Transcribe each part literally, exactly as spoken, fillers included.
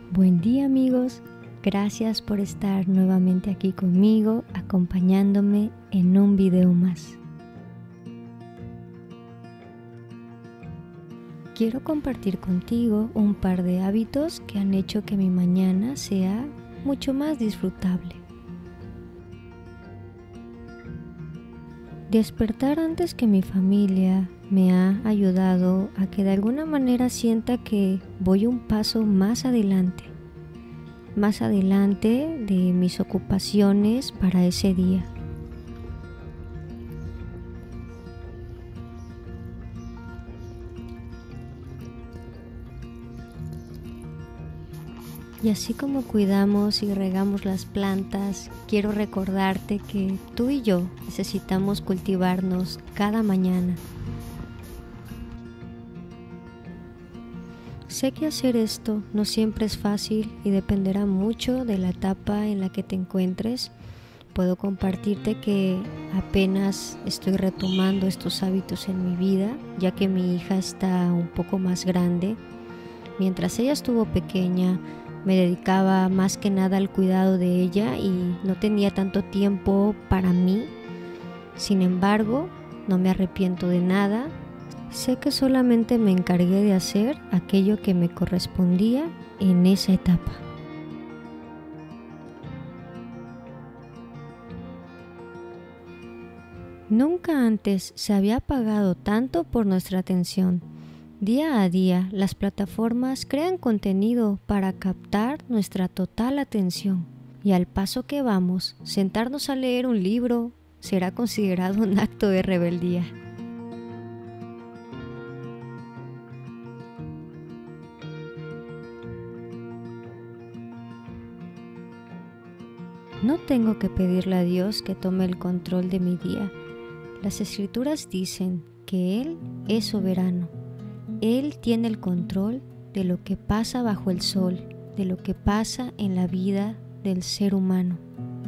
Buen día amigos, gracias por estar nuevamente aquí conmigo, acompañándome en un video más. Quiero compartir contigo un par de hábitos que han hecho que mi mañana sea mucho más disfrutable. Despertar antes que mi familia me ha ayudado a que de alguna manera sienta que voy un paso más adelante, más adelante de mis ocupaciones para ese día. Y así como cuidamos y regamos las plantas, quiero recordarte que tú y yo necesitamos cultivarnos cada mañana. Sé que hacer esto no siempre es fácil y dependerá mucho de la etapa en la que te encuentres. Puedo compartirte que apenas estoy retomando estos hábitos en mi vida, ya que mi hija está un poco más grande. Mientras ella estuvo pequeña, me dedicaba más que nada al cuidado de ella y no tenía tanto tiempo para mí. Sin embargo, no me arrepiento de nada. Sé que solamente me encargué de hacer aquello que me correspondía en esa etapa. Nunca antes se había pagado tanto por nuestra atención. Día a día, las plataformas crean contenido para captar nuestra total atención. Y al paso que vamos, sentarnos a leer un libro será considerado un acto de rebeldía. No tengo que pedirle a Dios que tome el control de mi día. Las Escrituras dicen que Él es soberano. Él tiene el control de lo que pasa bajo el sol, de lo que pasa en la vida del ser humano.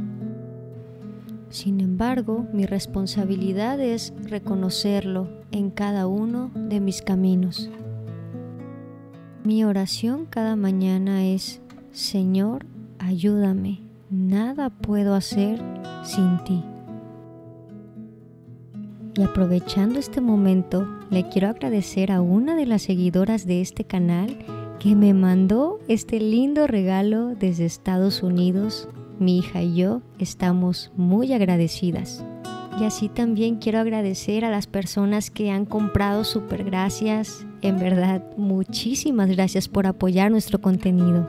Sin embargo, mi responsabilidad es reconocerlo en cada uno de mis caminos. Mi oración cada mañana es: Señor, ayúdame, nada puedo hacer sin ti. Y aprovechando este momento, le quiero agradecer a una de las seguidoras de este canal que me mandó este lindo regalo desde Estados Unidos. Mi hija y yo estamos muy agradecidas. Y así también quiero agradecer a las personas que han comprado súper gracias. En verdad, muchísimas gracias por apoyar nuestro contenido.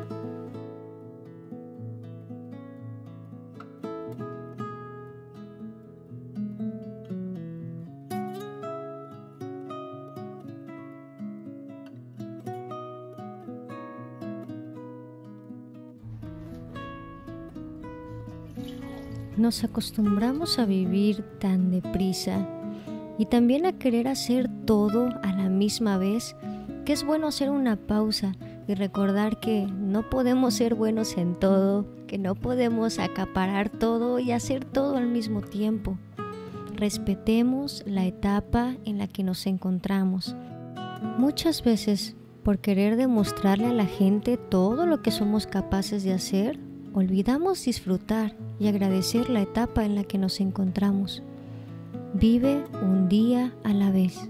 Nos acostumbramos a vivir tan deprisa y también a querer hacer todo a la misma vez, que es bueno hacer una pausa y recordar que no podemos ser buenos en todo, que no podemos acaparar todo y hacer todo al mismo tiempo. Respetemos la etapa en la que nos encontramos. Muchas veces, por querer demostrarle a la gente todo lo que somos capaces de hacer, olvidamos disfrutar y agradecer la etapa en la que nos encontramos. Vive un día a la vez.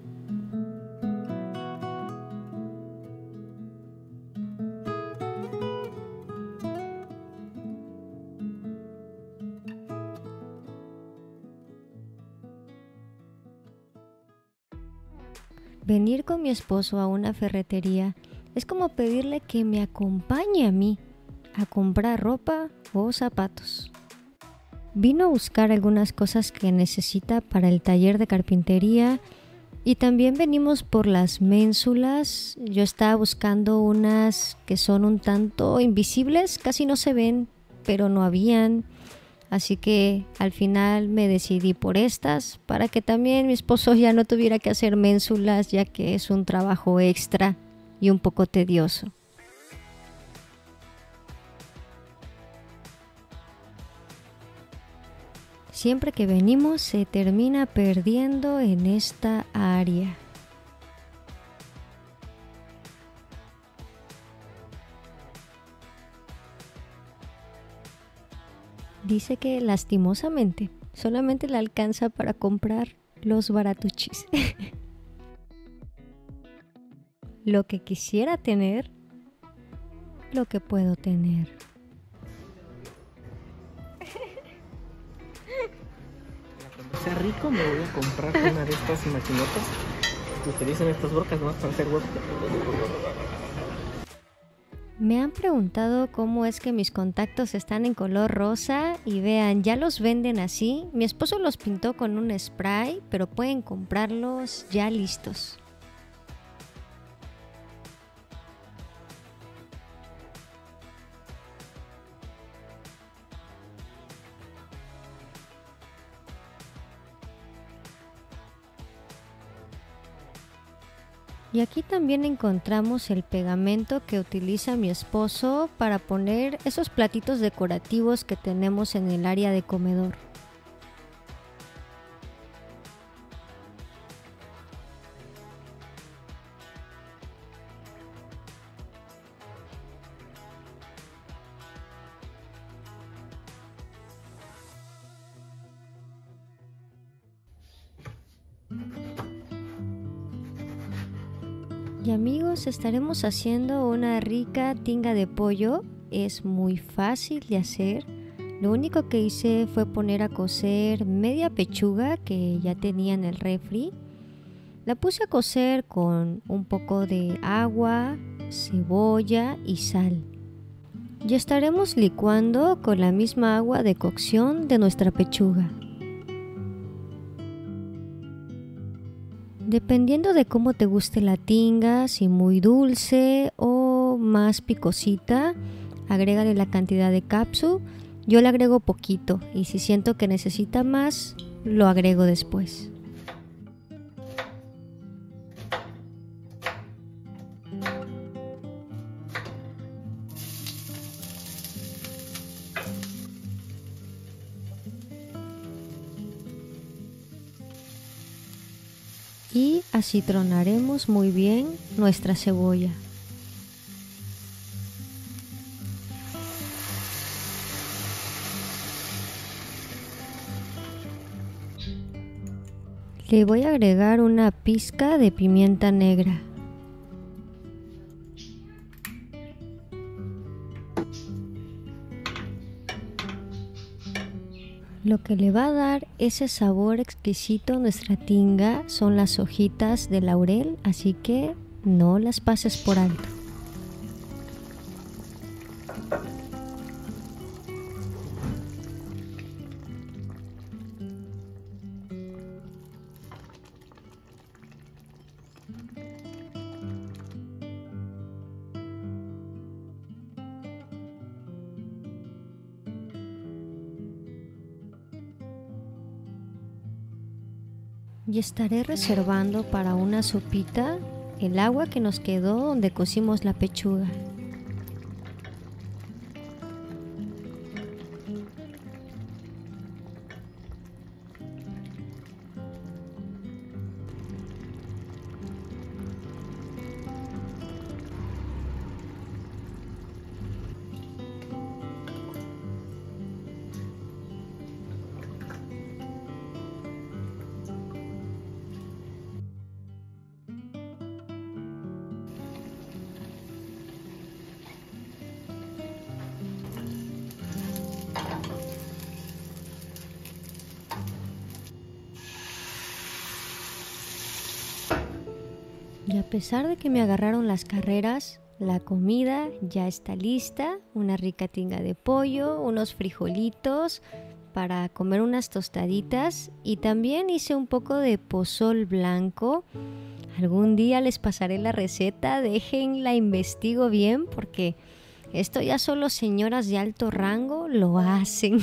Venir con mi esposo a una ferretería es como pedirle que me acompañe a mí a comprar ropa o zapatos. Vino a buscar algunas cosas que necesita para el taller de carpintería y también venimos por las ménsulas. Yo estaba buscando unas que son un tanto invisibles, casi no se ven, pero no habían. Así que al final me decidí por estas para que también mi esposo ya no tuviera que hacer ménsulas, ya que es un trabajo extra y un poco tedioso. Siempre que venimos se termina perdiendo en esta área. Dice que lastimosamente solamente le alcanza para comprar los baratuchis. Lo que quisiera tener, lo que puedo tener. Cuando sea rico me voy a comprar una de estas maquinotas que utilizan estas brocas nomás para hacer huevos. Me han preguntado cómo es que mis contactos están en color rosa y vean, ya los venden así. Mi esposo los pintó con un spray, pero pueden comprarlos ya listos. Y aquí también encontramos el pegamento que utiliza mi esposo para poner esos platitos decorativos que tenemos en el área de comedor. Y amigos, estaremos haciendo una rica tinga de pollo. Es muy fácil de hacer. Lo único que hice fue poner a cocer media pechuga que ya tenía en el refri. La puse a cocer con un poco de agua, cebolla y sal. Y estaremos licuando con la misma agua de cocción de nuestra pechuga. Dependiendo de cómo te guste la tinga, si muy dulce o más picosita, agrégale la cantidad de capsu. Yo le agrego poquito y si siento que necesita más, lo agrego después. Y acitronaremos muy bien nuestra cebolla. Le voy a agregar una pizca de pimienta negra. Lo que le va a dar ese sabor exquisito a nuestra tinga son las hojitas de laurel, así que no las pases por alto. Y estaré reservando para una sopita el agua que nos quedó donde cocimos la pechuga. Y a pesar de que me agarraron las carreras, la comida ya está lista. Una rica tinga de pollo, unos frijolitos para comer unas tostaditas y también hice un poco de pozol blanco. Algún día les pasaré la receta, déjenla investigo bien porque esto ya solo señoras de alto rango lo hacen.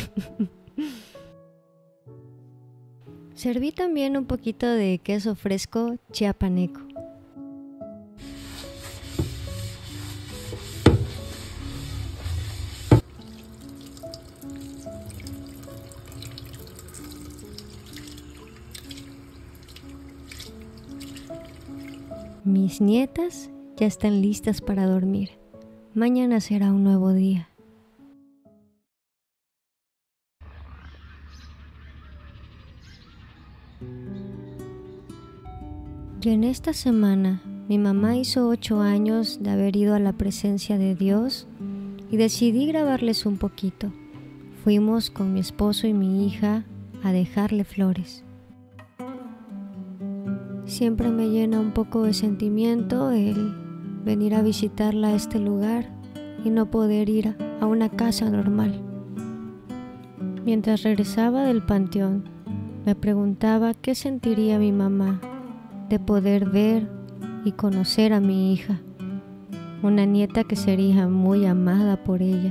Serví también un poquito de queso fresco chiapaneco. Mis nietas ya están listas para dormir. Mañana será un nuevo día. que en esta semana mi mamá hizo ocho años de haber ido a la presencia de Dios y decidí grabarles un poquito. Fuimos con mi esposo y mi hija a dejarle flores. Siempre me llena un poco de sentimiento el venir a visitarla a este lugar y no poder ir a una casa normal. Mientras regresaba del panteón, me preguntaba qué sentiría mi mamá de poder ver y conocer a mi hija, una nieta que sería muy amada por ella.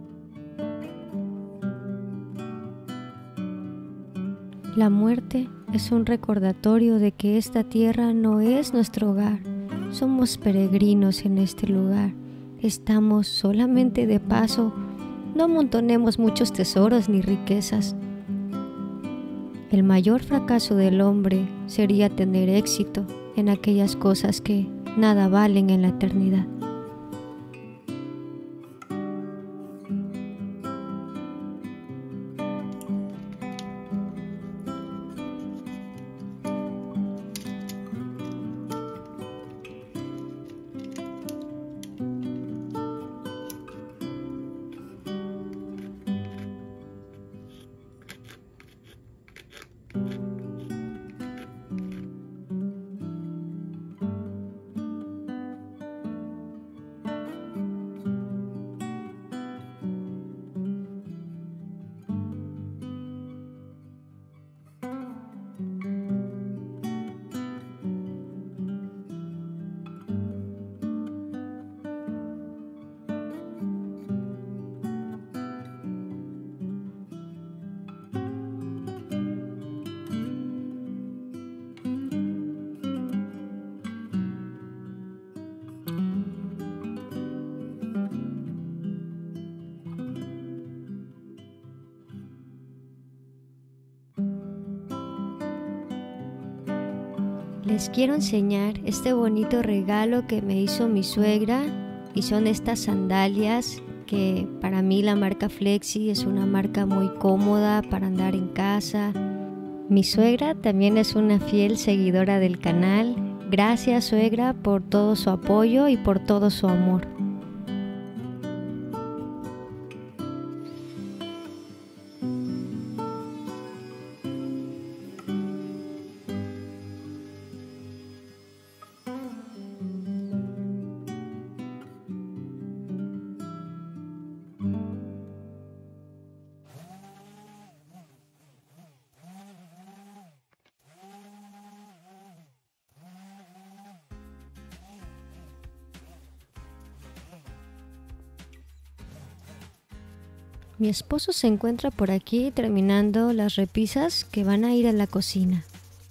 La muerte es un recordatorio de que esta tierra no es nuestro hogar. Somos peregrinos en este lugar. Estamos solamente de paso. No amontonemos muchos tesoros ni riquezas. El mayor fracaso del hombre sería tener éxito en aquellas cosas que nada valen en la eternidad. Les quiero enseñar este bonito regalo que me hizo mi suegra y son estas sandalias que para mí la marca Flexi es una marca muy cómoda para andar en casa. Mi suegra también es una fiel seguidora del canal. Gracias, suegra, por todo su apoyo y por todo su amor. Mi esposo se encuentra por aquí terminando las repisas que van a ir a la cocina.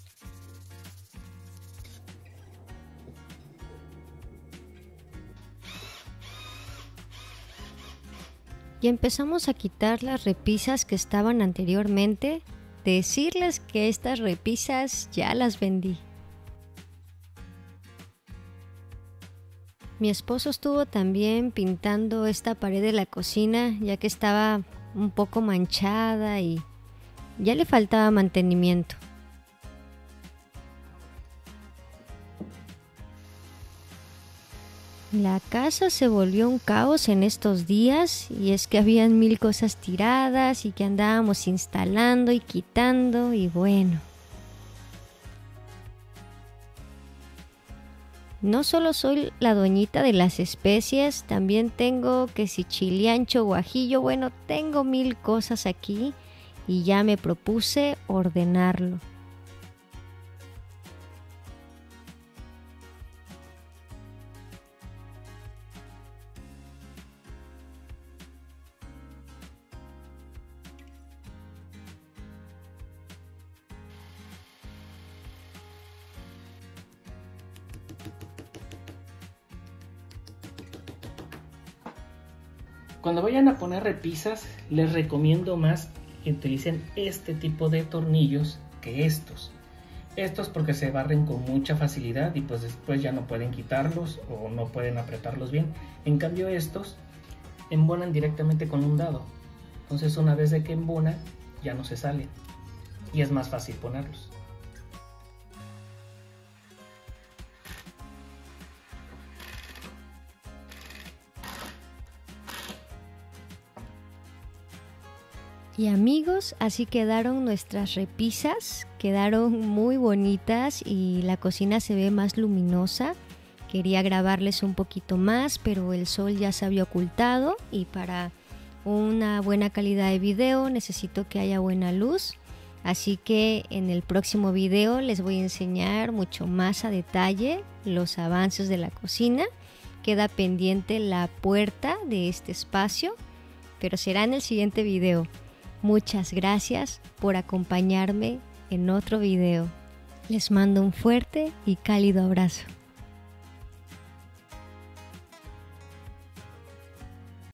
Y empezamos a quitar las repisas que estaban anteriormente. Decirles que estas repisas ya las vendí. Mi esposo estuvo también pintando esta pared de la cocina ya que estaba un poco manchada y ya le faltaba mantenimiento. La casa se volvió un caos en estos días y es que habían mil cosas tiradas y que andábamos instalando y quitando y bueno. No solo soy la dueñita de las especies, también tengo que si chile ancho, guajillo, bueno, tengo mil cosas aquí y ya me propuse ordenarlo. Cuando vayan a poner repisas, les recomiendo más que utilicen este tipo de tornillos que estos. Estos porque se barren con mucha facilidad y pues después ya no pueden quitarlos o no pueden apretarlos bien. En cambio estos embonan directamente con un dado. Entonces una vez de que embona ya no se salen y es más fácil ponerlos. Y amigos, así quedaron nuestras repisas, quedaron muy bonitas y la cocina se ve más luminosa. Quería grabarles un poquito más, pero el sol ya se había ocultado y para una buena calidad de video necesito que haya buena luz. Así que en el próximo video les voy a enseñar mucho más a detalle los avances de la cocina. Queda pendiente la puerta de este espacio, pero será en el siguiente video. Muchas gracias por acompañarme en otro video. Les mando un fuerte y cálido abrazo.